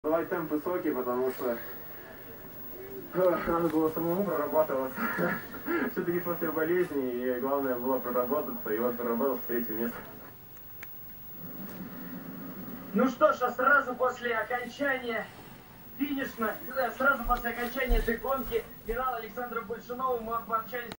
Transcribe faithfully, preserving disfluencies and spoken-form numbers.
давать темп высокий, потому что надо было самому прорабатываться. Все-таки после болезни, и главное было проработаться, и вот проработал третье место. Ну что ж, а сразу после окончания финишна, сразу после окончания этой гонки финала Александра Большунова мы пообщались